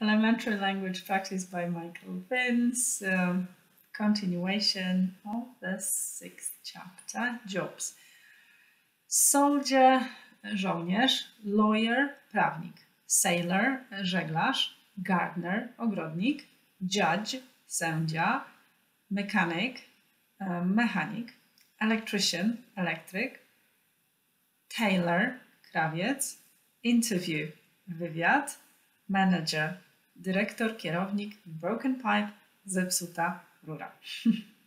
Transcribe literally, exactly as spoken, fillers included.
Elementary language practice by M.Vince. Um, continuation of the sixth chapter. Jobs. Soldier, żołnierz. Lawyer, prawnik. Sailor, żeglarz. Gardener, ogrodnik. Judge, sędzia. Mechanic, mechanik. Electrician, elektryk. Tailor, krawiec. Interview, wywiad. Manager, dyrektor, kierownik. Broken pipe, zepsuta rura.